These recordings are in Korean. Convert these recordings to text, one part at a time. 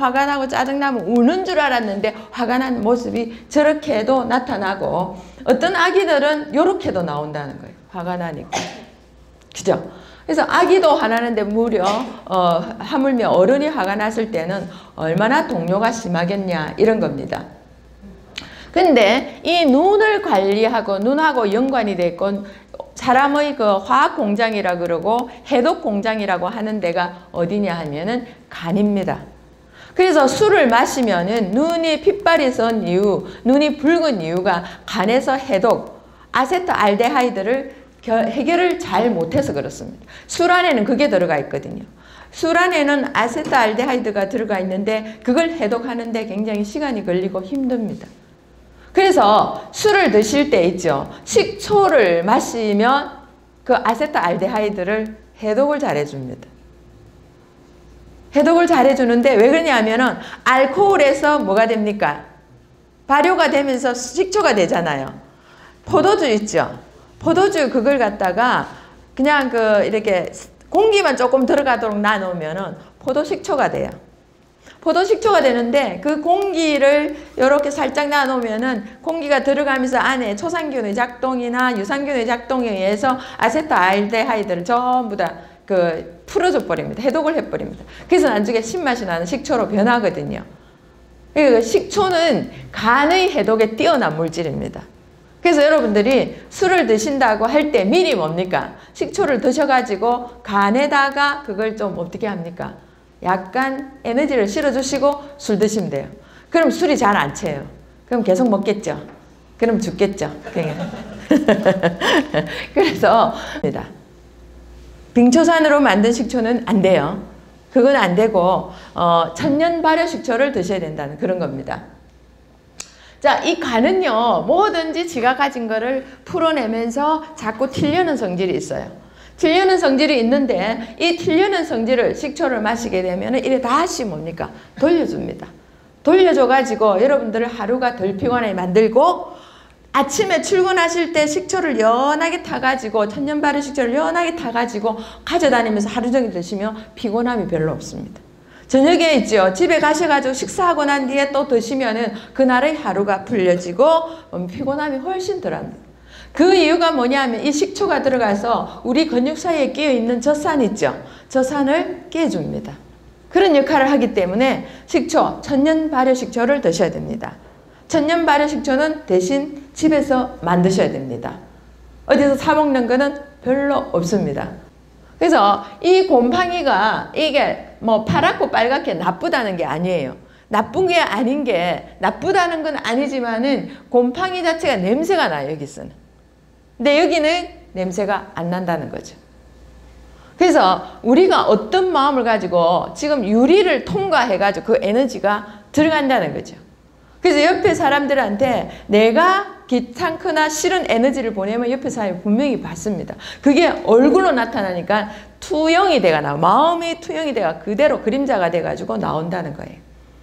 화가 나고 짜증나면 우는 줄 알았는데 화가 난 모습이 저렇게도 나타나고 어떤 아기들은 요렇게도 나온다는 거예요. 화가 나니까. 그죠? 그래서 아기도 화나는데 무려 하물며 어른이 화가 났을 때는 얼마나 동요가 심하겠냐 이런 겁니다. 근데 이 눈을 관리하고 눈하고 연관이 돼 있고 사람의 그 화학 공장이라 그러고 해독 공장이라고 하는 데가 어디냐 하면은 간입니다. 그래서 술을 마시면은 눈이 핏발이 선 이유, 눈이 붉은 이유가 간에서 해독, 아세트알데하이드를 해결을 잘 못해서 그렇습니다. 술 안에는 그게 들어가 있거든요. 술 안에는 아세트알데하이드가 들어가 있는데 그걸 해독하는데 굉장히 시간이 걸리고 힘듭니다. 그래서 술을 드실 때 있죠. 식초를 마시면 그 아세트알데하이드를 해독을 잘 해줍니다. 해독을 잘 해주는데 왜 그러냐면은 알코올에서 뭐가 됩니까? 발효가 되면서 식초가 되잖아요. 포도주 있죠. 포도주 그걸 갖다가 그냥 이렇게 공기만 조금 들어가도록 놔놓으면은 포도식초가 돼요. 포도식초가 되는데 그 공기를 이렇게 살짝 놔놓으면은 공기가 들어가면서 안에 초산균의 작동이나 유산균의 작동에 의해서 아세트알데하이드를 전부 다 풀어줘 버립니다. 해독을 해버립니다. 그래서 나중에 신맛이 나는 식초로 변하거든요. 그러니까 식초는 간의 해독에 뛰어난 물질입니다. 그래서 여러분들이 술을 드신다고 할 때 미리 뭡니까? 식초를 드셔가지고 간에다가 그걸 좀 어떻게 합니까? 약간 에너지를 실어주시고 술 드시면 돼요. 그럼 술이 잘 안 채요. 그럼 계속 먹겠죠. 그럼 죽겠죠. 그래서 빙초산으로 만든 식초는 안 돼요. 그건 안 되고 천년 발효 식초를 드셔야 된다는 그런 겁니다. 자, 이 간은요, 뭐든지 지가 가진 거를 풀어내면서 자꾸 튀려는 성질이 있어요. 튀려는 성질이 있는데 이 튀려는 성질을 식초를 마시게 되면 이래 다시 뭡니까? 돌려줍니다. 돌려줘가지고 여러분들을 하루가 덜 피곤하게 만들고 아침에 출근하실 때 식초를 연하게 타가지고 천년 발효 식초를 연하게 타가지고 가져다니면서 하루 종일 드시면 피곤함이 별로 없습니다. 저녁에 있죠. 집에 가셔가지고 식사하고 난 뒤에 또 드시면은 그날의 하루가 풀려지고 피곤함이 훨씬 덜합니다. 그 이유가 뭐냐면 이 식초가 들어가서 우리 근육 사이에 끼어있는 젖산 있죠. 젖산을 깨줍니다. 그런 역할을 하기 때문에 식초, 천년 발효 식초를 드셔야 됩니다. 천년 발효 식초는 대신 집에서 만드셔야 됩니다. 어디서 사 먹는 거는 별로 없습니다. 그래서 이 곰팡이가 이게 뭐 파랗고 빨갛게 나쁘다는 게 아니에요. 나쁜 게 아닌 게 나쁘다는 건 아니지만은 곰팡이 자체가 냄새가 나요, 여기서는. 근데 여기는 냄새가 안 난다는 거죠. 그래서 우리가 어떤 마음을 가지고 지금 유리를 통과해가지고 그 에너지가 들어간다는 거죠. 그래서 옆에 사람들한테 내가 귀찮거나 싫은 에너지를 보내면 옆에 사람이 분명히 받습니다. 그게 얼굴로 나타나니까 투영이 돼가 나와. 마음이 투영이 돼가 그대로 그림자가 돼가지고 나온다는 거예요.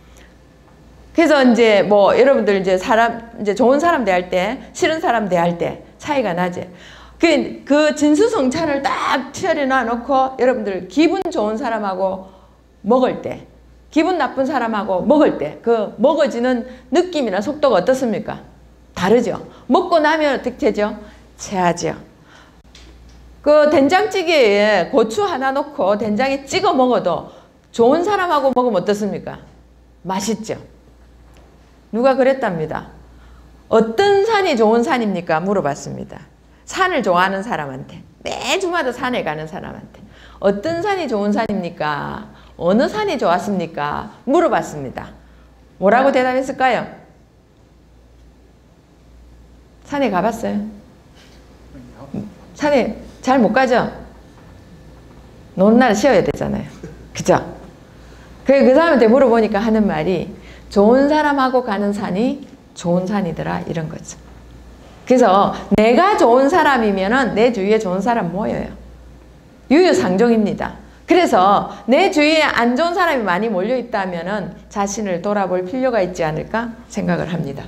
그래서 이제 뭐 여러분들 이제 좋은 사람 대할 때, 싫은 사람 대할 때 차이가 나지. 그 진수성찬을 딱 차려놔 놓고 여러분들 기분 좋은 사람하고 먹을 때, 기분 나쁜 사람하고 먹을 때 그 먹어지는 느낌이나 속도가 어떻습니까? 다르죠. 먹고 나면 어떻게 되죠? 체하죠. 그 된장찌개에 고추 하나 넣고 된장에 찍어 먹어도 좋은 사람하고 먹으면 어떻습니까? 맛있죠. 누가 그랬답니다. 어떤 산이 좋은 산입니까? 물어봤습니다. 산을 좋아하는 사람한테, 매주마다 산에 가는 사람한테 어떤 산이 좋은 산입니까? 어느 산이 좋았습니까? 물어봤습니다. 뭐라고 대답했을까요? 산에 가봤어요? 산에 잘 못 가죠? 노는 날 쉬어야 되잖아요. 그죠? 그 사람한테 물어보니까 하는 말이 좋은 사람하고 가는 산이 좋은 산이더라 이런 거죠. 그래서 내가 좋은 사람이면은 내 주위에 좋은 사람 모여요. 유유상종입니다. 그래서 내 주위에 안 좋은 사람이 많이 몰려 있다면은 자신을 돌아볼 필요가 있지 않을까 생각을 합니다.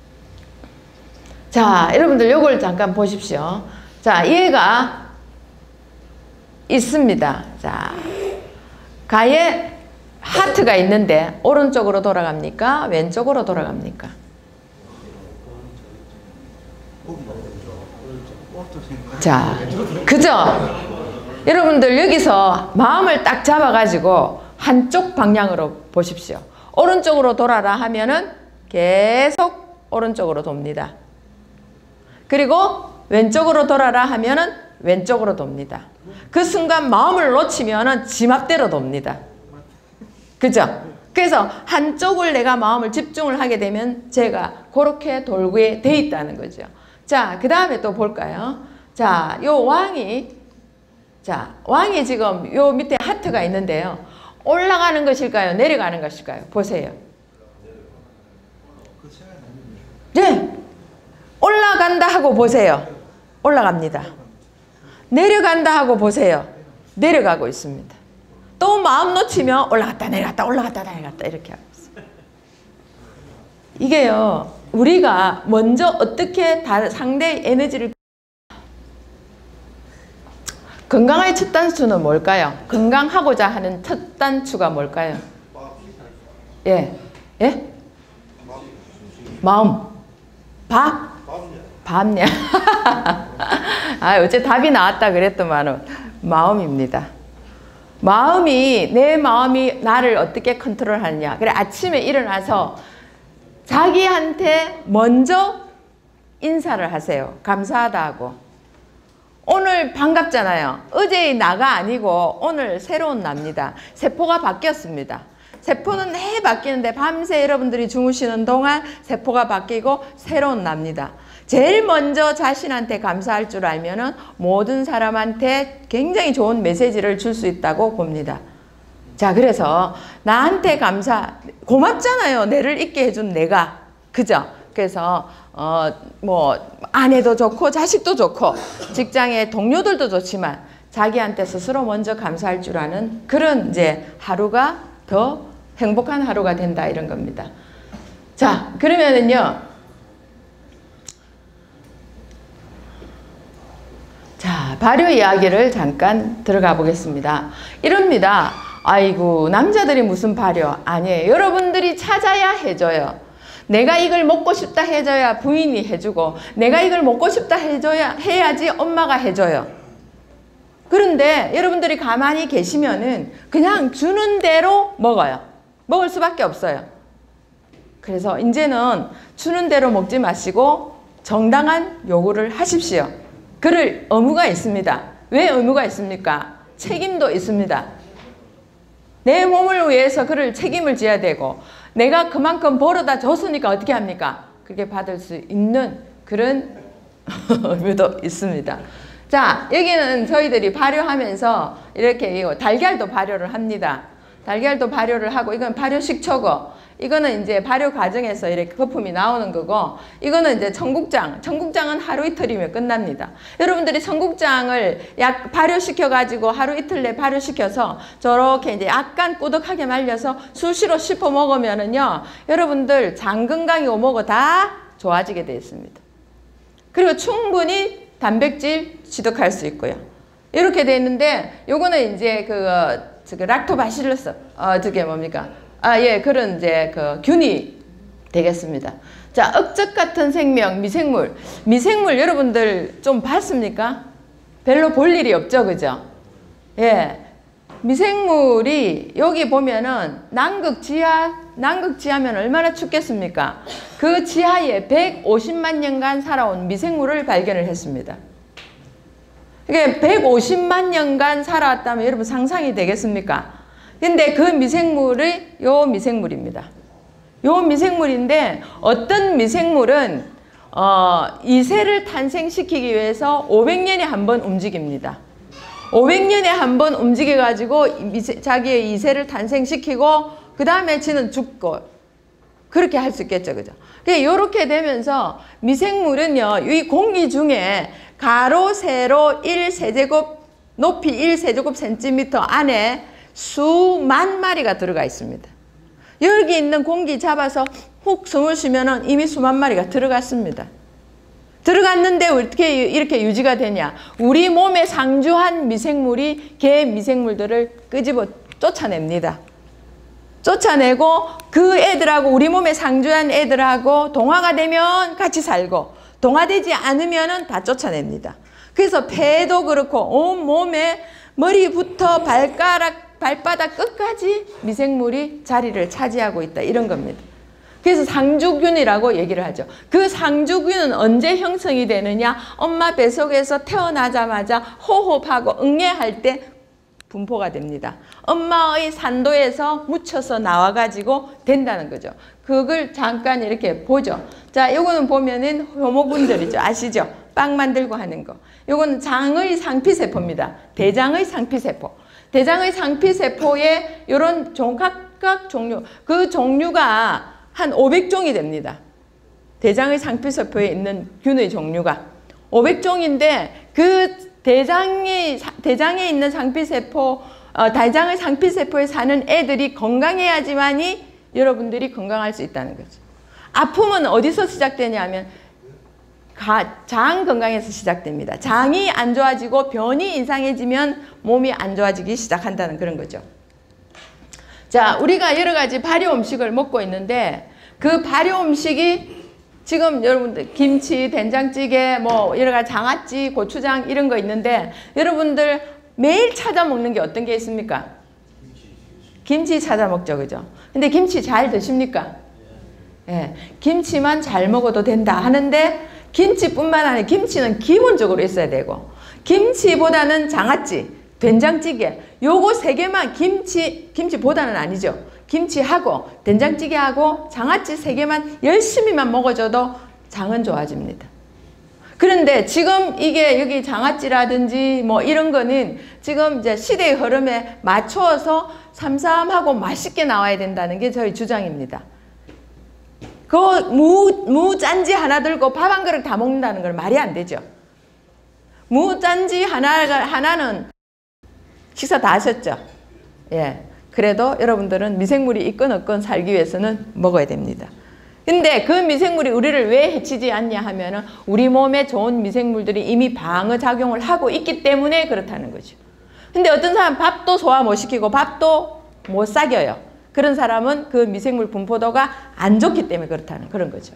자, 여러분들 요걸 잠깐 보십시오. 자, 얘가 있습니다. 자, 가에 하트가 있는데 오른쪽으로 돌아갑니까? 왼쪽으로 돌아갑니까? 자, 그죠? 여러분들 여기서 마음을 딱 잡아가지고 한쪽 방향으로 보십시오. 오른쪽으로 돌아라 하면은 계속 오른쪽으로 돕니다. 그리고 왼쪽으로 돌아라 하면은 왼쪽으로 돕니다. 그 순간 마음을 놓치면은 지맘대로 돕니다. 그죠? 그래서 한쪽을 내가 마음을 집중을 하게 되면 제가 그렇게 돌게 돼 있다는 거죠. 자, 그 다음에 또 볼까요? 자, 요 왕이 지금 요 밑에 하트가 있는데요. 올라가는 것일까요? 내려가는 것일까요? 보세요. 네. 올라간다 하고 보세요. 올라갑니다. 내려간다 하고 보세요. 내려가고 있습니다. 또 마음 놓치면 올라갔다 내려갔다 올라갔다 내려갔다 이렇게 하고 있어요. 이게요. 우리가 먼저 어떻게 상대의 에너지를 건강의 첫 단추는 뭘까요? 건강하고자 하는 첫 단추가 뭘까요? 예. 예? 마음. 밥? 밥냐? 아, 어째 답이 나왔다 그랬더만은 마음입니다. 내 마음이 나를 어떻게 컨트롤하느냐. 그래, 아침에 일어나서 자기한테 먼저 인사를 하세요. 감사하다 하고. 오늘 반갑잖아요. 어제의 나가 아니고 오늘 새로운 나입니다. 세포가 바뀌었습니다. 세포는 해 바뀌는데 밤새 여러분들이 주무시는 동안 세포가 바뀌고 새로운 납니다. 제일 먼저 자신한테 감사할 줄 알면은 모든 사람한테 굉장히 좋은 메시지를 줄 수 있다고 봅니다. 자, 그래서 나한테 고맙잖아요. 내를 있게 해준 내가. 그죠? 그래서 뭐 아내도 좋고 자식도 좋고 직장의 동료들도 좋지만 자기한테 스스로 먼저 감사할 줄 아는 그런 이제 하루가 더 행복한 하루가 된다 이런 겁니다. 자, 그러면은요. 자, 발효 이야기를 잠깐 들어가 보겠습니다. 이럽니다. 아이고, 남자들이 무슨 발효? 아니에요. 여러분들이 찾아야 해줘요. 내가 이걸 먹고 싶다 해줘야 부인이 해주고, 내가 이걸 먹고 싶다 해야지 엄마가 해줘요. 그런데 여러분들이 가만히 계시면은 그냥 주는 대로 먹어요. 먹을 수밖에 없어요. 그래서 이제는 주는 대로 먹지 마시고 정당한 요구를 하십시오. 그럴 의무가 있습니다. 왜 의무가 있습니까? 책임도 있습니다. 내 몸을 위해서 그를 책임을 져야 되고 내가 그만큼 벌어다 줬으니까 어떻게 합니까? 그렇게 받을 수 있는 그런 의무도 있습니다. 자, 여기는 저희들이 발효하면서 이렇게 달걀도 발효를 합니다. 달걀도 발효를 하고 이건 발효식초고 이거는 이제 발효 과정에서 이렇게 거품이 나오는 거고 이거는 이제 청국장은 하루 이틀이면 끝납니다. 여러분들이 청국장을 발효시켜 가지고 하루 이틀 내 발효시켜서 저렇게 이제 약간 꾸덕하게 말려서 수시로 씹어 먹으면은요 여러분들 장 건강이 오모고 다 좋아지게 되어 있습니다. 그리고 충분히 단백질 취득할 수 있고요. 이렇게 되어 있는데 요거는 이제 락토바실러스 저게 뭡니까? 예, 그런 이제 균이 되겠습니다. 자, 억적 같은 생명, 미생물 여러분들 좀 봤습니까? 별로 볼 일이 없죠, 그죠? 예, 미생물이 여기 보면은 남극지하면 얼마나 춥겠습니까? 그 지하에 150만 년간 살아온 미생물을 발견을 했습니다. 이게 150만 년간 살아왔다면 여러분 상상이 되겠습니까? 근데 그 미생물이 요 미생물입니다. 요 미생물인데 어떤 미생물은 이세를 탄생시키기 위해서 500년에 한 번 움직입니다. 500년에 한 번 움직여 가지고 자기의 이세를 탄생시키고 그 다음에 지는 죽고 그렇게 할 수 있겠죠, 그죠? 이렇게 되면서 미생물은요, 이 공기 중에 가로, 세로 1세제곱, 높이 1세제곱센티미터 안에 수만 마리가 들어가 있습니다. 여기 있는 공기 잡아서 훅 숨을 쉬면은 이미 수만 마리가 들어갔습니다. 들어갔는데 어떻게 이렇게 유지가 되냐? 우리 몸에 상주한 미생물이 개 미생물들을 끄집어 쫓아냅니다. 쫓아내고 그 애들하고 우리 몸에 상주한 애들하고 동화가 되면 같이 살고 동화되지 않으면은 다 쫓아냅니다. 그래서 폐도 그렇고 온 몸에 머리부터 발바닥 끝까지 미생물이 자리를 차지하고 있다. 이런 겁니다. 그래서 상주균이라고 얘기를 하죠. 그 상주균은 언제 형성이 되느냐? 엄마 뱃속에서 태어나자마자 호흡하고 응애할 때 분포가 됩니다. 엄마의 산도에서 묻혀서 나와가지고 된다는 거죠. 그걸 잠깐 이렇게 보죠. 자, 요거는 보면은 효모군들이죠. 아시죠? 빵 만들고 하는 거. 요거는 장의 상피세포입니다. 대장의 상피세포. 대장의 상피세포에 요런 각각 종류, 그 종류가 한 500종이 됩니다. 대장의 상피세포에 있는 균의 종류가 500종인데 그 대장에 있는 상피세포, 대장의 상피세포에 사는 애들이 건강해야지만이 여러분들이 건강할 수 있다는 거죠. 아픔은 어디서 시작되냐면 장 건강에서 시작됩니다. 장이 안 좋아지고 변이 이상해지면 몸이 안 좋아지기 시작한다는 그런 거죠. 자, 우리가 여러 가지 발효 음식을 먹고 있는데 그 발효 음식이 지금 여러분들 김치, 된장찌개, 뭐 여러 가지 장아찌, 고추장 이런 거 있는데 여러분들 매일 찾아 먹는 게 어떤 게 있습니까? 김치 찾아 먹죠, 그죠? 근데 김치 잘 드십니까? 예, 김치만 잘 먹어도 된다 하는데 김치뿐만 아니라 김치는 기본적으로 있어야 되고 김치보다는 장아찌, 된장찌개 요거 세 개만 김치보다는 아니죠. 김치하고 된장찌개하고 장아찌 세 개만 열심히만 먹어줘도 장은 좋아집니다. 그런데 지금 이게 여기 장아찌라든지 뭐 이런 거는 지금 이제 시대의 흐름에 맞추어서 삼삼하고 맛있게 나와야 된다는 게 저희 주장입니다. 그 무 짠지 하나 들고 밥 한 그릇 다 먹는다는 건 말이 안 되죠. 무 짠지 하나는 식사 다 하셨죠? 예. 그래도 여러분들은 미생물이 있건 없건 살기 위해서는 먹어야 됩니다. 근데 그 미생물이 우리를 왜 해치지 않냐 하면은 우리 몸에 좋은 미생물들이 이미 방어 작용을 하고 있기 때문에 그렇다는 거죠. 근데 어떤 사람 밥도 소화 못 시키고 밥도 못 사겨요. 그런 사람은 그 미생물 분포도가 안 좋기 때문에 그렇다는 그런 거죠.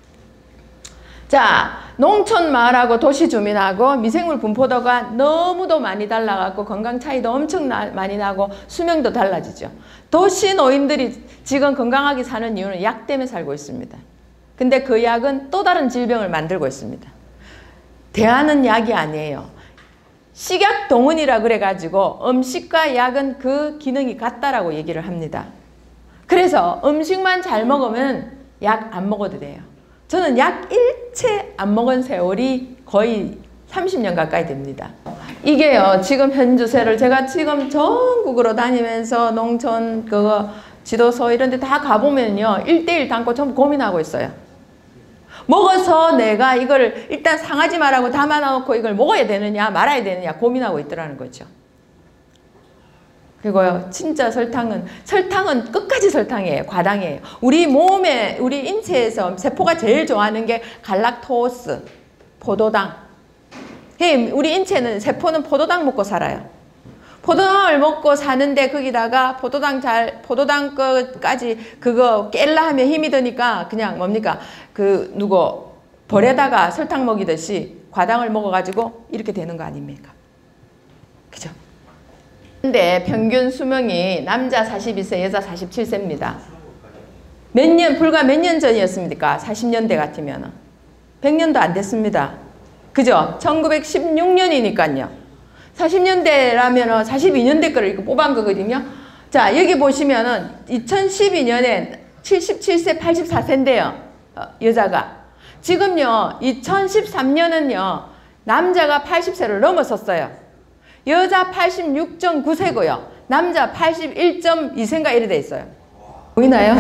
자, 농촌 마을하고 도시 주민하고 미생물 분포도가 너무도 많이 달라갖고 건강 차이도 엄청 많이 나고 수명도 달라지죠. 도시 노인들이 지금 건강하게 사는 이유는 약 때문에 살고 있습니다. 근데 그 약은 또 다른 질병을 만들고 있습니다. 대안은 약이 아니에요. 식약동원이라 그래가지고 음식과 약은 그 기능이 같다라고 얘기를 합니다. 그래서 음식만 잘 먹으면 약 안 먹어도 돼요. 저는 약 일체 안 먹은 세월이 거의 30년 가까이 됩니다. 이게요, 지금 현주세를 제가 지금 전국으로 다니면서 농촌 그거 지도서 이런 데 다 가보면요, 1:1 담고 전부 고민하고 있어요. 먹어서 내가 이걸 일단 상하지 말라고 담아놓고 이걸 먹어야 되느냐 말아야 되느냐 고민하고 있더라는 거죠. 그리고요, 진짜 설탕은 끝까지 설탕이에요. 과당이에요. 우리 몸에, 우리 인체에서 세포가 제일 좋아하는 게 갈락토스, 포도당. 우리 인체는, 세포는 포도당 먹고 살아요. 포도당을 먹고 사는데 거기다가 포도당 거까지 그거 깰라 하면 힘이 드니까 그냥 뭡니까? 벌에다가 설탕 먹이듯이 과당을 먹어가지고 이렇게 되는 거 아닙니까? 그죠? 근데 평균 수명이 남자 42세, 여자 47세입니다. 불과 몇 년 전이었습니까? 40년대 같으면. 100년도 안 됐습니다. 그죠? 1916년이니까요. 40년대라면 42년대 거를 이렇게 뽑은 거거든요. 자, 여기 보시면은 2012년에 77세, 84세인데요. 여자가. 지금요, 2013년은요, 남자가 80세를 넘어섰어요. 여자 86.9세고요. 남자 81.2세인가 이래 돼 있어요. 보이나요?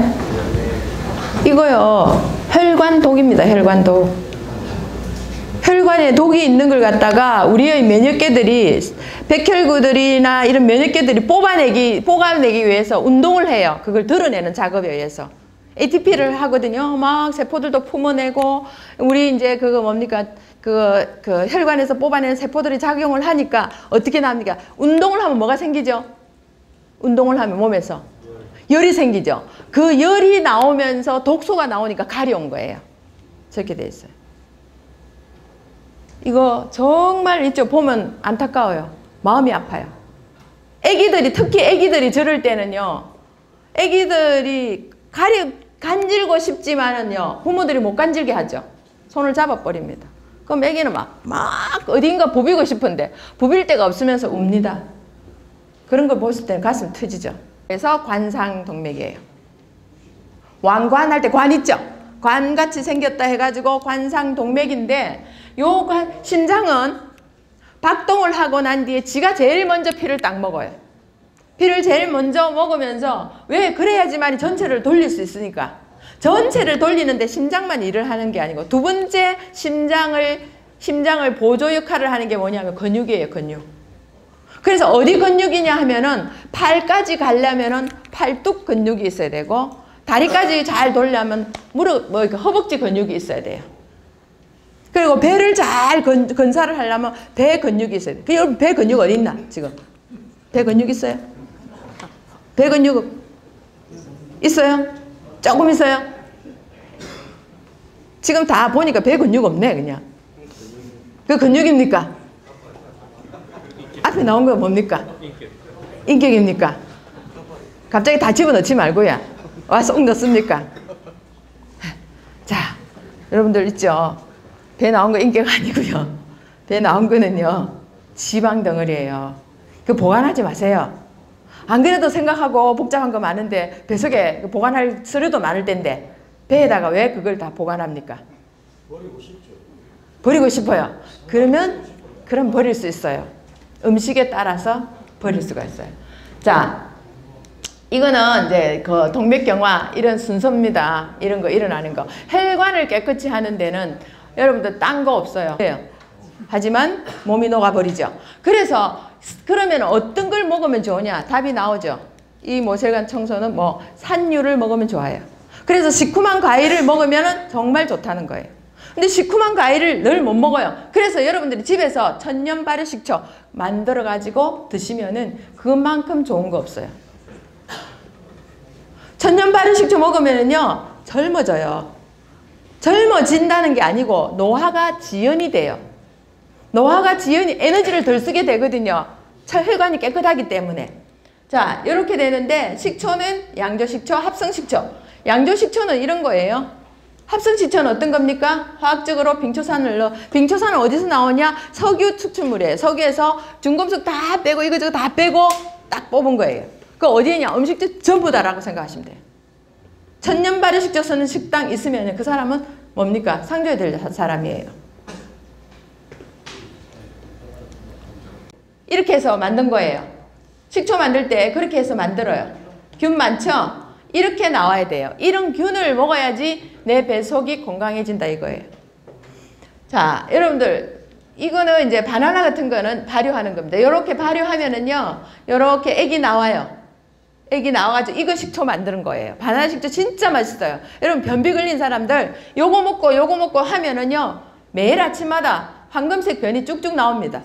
이거요, 혈관독입니다. 혈관독. 혈관에 독이 있는 걸 갖다가 우리의 면역계들이, 백혈구들이나 이런 면역계들이 뽑아내기 위해서 운동을 해요. 그걸 드러내는 작업에 의해서. ATP를 하거든요. 막 세포들도 품어내고, 우리 이제 그거 뭡니까? 그 혈관에서 뽑아내는 세포들이 작용을 하니까 어떻게 납니까? 운동을 하면 뭐가 생기죠? 운동을 하면 몸에서 열이 생기죠. 그 열이 나오면서 독소가 나오니까 칼이 온 거예요. 저렇게 돼 있어요. 이거 정말 이쪽 보면 안타까워요. 마음이 아파요. 애기들이, 특히 애기들이 저럴 때는요, 애기들이 간질고 싶지만은요, 부모들이 못 간질게 하죠. 손을 잡아버립니다. 그럼 애기는 막 어딘가 부비고 싶은데 부빌 데가 없으면서 웁니다. 그런 걸 보실 때는 가슴 터지죠. 그래서 관상동맥이에요. 왕관할 때 관 있죠? 관같이 생겼다 해가지고 관상동맥인데, 요 심장은 박동을 하고 난 뒤에 지가 제일 먼저 피를 딱 먹어요. 피를 제일 먼저 먹으면서, 왜? 그래야지만 전체를 돌릴 수 있으니까. 전체를 돌리는데 심장만 일을 하는 게 아니고, 두 번째 심장을 보조 역할을 하는 게 뭐냐면 근육이에요, 근육. 그래서 어디 근육이냐 하면은 팔까지 가려면은 팔뚝 근육이 있어야 되고, 다리까지 잘 돌려면 허벅지 근육이 있어야 돼요. 그리고 배를 잘 건사를 하려면 배 근육이 있어야 돼요. 여러분, 배 근육 어디 있나 지금? 배 근육 있어요? 배 근육 있어요? 조금 있어요? 지금 다 보니까 배 근육 없네, 그냥. 그 근육입니까? 앞에 나온 거 뭡니까? 인격입니까? 갑자기 다 집어넣지 말고요. 와서 옥 넣습니까? 자, 여러분들 있죠? 배 나온 거 인격 아니고요. 배 나온 거는요, 지방 덩어리예요. 그 보관하지 마세요. 안 그래도 생각하고 복잡한 거 많은데, 배 속에 보관할 서류도 많을 텐데 배에다가 왜 그걸 다 보관합니까? 버리고 싶죠. 버리고 싶어요. 그럼 버릴 수 있어요. 음식에 따라서 버릴 수가 있어요. 자, 이거는 이제 그 동맥경화 이런 순서입니다. 이런 거 일어나는 거. 혈관을 깨끗이 하는 데는 여러분들 딴 거 없어요. 하지만 몸이 녹아버리죠. 그러면 어떤 걸 먹으면 좋으냐? 답이 나오죠. 이 모세혈관 청소는 산유를 먹으면 좋아요. 그래서 시큼한 과일을 먹으면 정말 좋다는 거예요. 근데 시큼한 과일을 늘 못 먹어요. 그래서 여러분들이 집에서 천년 발효식초 만들어 가지고 드시면은 그만큼 좋은 거 없어요. 천년 발효식초 먹으면은요, 젊어져요. 젊어진다는 게 아니고 노화가 지연이 돼요. 노화가 지연이 에너지를 덜 쓰게 되거든요. 혈관이 깨끗하기 때문에. 자, 이렇게 되는데, 식초는 양조식초, 합성식초. 양조식초는 이런 거예요. 합성식초는 어떤 겁니까? 화학적으로 빙초산을 넣어. 빙초산은 어디서 나오냐? 석유 추출물이에요. 석유에서 중금속 다 빼고 이거저거 다 빼고 딱 뽑은 거예요. 그 어디냐? 음식도 전부 다라고 생각하시면 돼요. 천년 발효식초 쓰는 식당 있으면 그 사람은 뭡니까? 상줘야 될 사람이에요. 이렇게 해서 만든 거예요. 식초 만들 때 그렇게 해서 만들어요. 균 많죠? 이렇게 나와야 돼요. 이런 균을 먹어야지 내 배속이 건강해진다 이거예요. 자, 여러분들, 이거는 이제 바나나 같은 거는 발효하는 겁니다. 이렇게 발효하면은요, 이렇게 액이 나와요. 액이 나와가지고 이거 식초 만드는 거예요. 바나나 식초 진짜 맛있어요. 여러분, 변비 걸린 사람들 요거 먹고 하면은요, 매일 아침마다 황금색 변이 쭉쭉 나옵니다.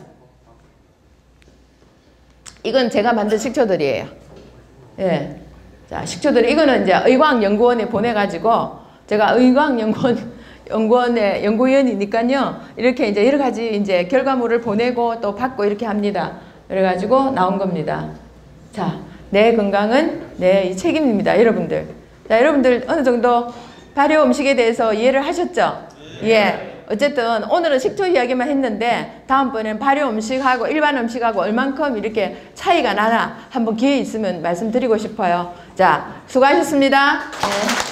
이건 제가 만든 식초들이에요. 예. 자, 식초들, 이거는 이제 의광연구원에 보내가지고, 제가 의광연구원의 연구위원이니까요, 이렇게 이제 여러 가지 이제 결과물을 보내고 또 받고 이렇게 합니다. 그래가지고 나온 겁니다. 자, 내 건강은 내 책임입니다, 여러분들. 자, 여러분들 어느 정도 발효 음식에 대해서 이해를 하셨죠? 예. 어쨌든 오늘은 식초 이야기만 했는데 다음번에는 발효 음식하고 일반 음식하고 얼만큼 이렇게 차이가 나나 한번 기회 있으면 말씀드리고 싶어요. 자, 수고하셨습니다. 네.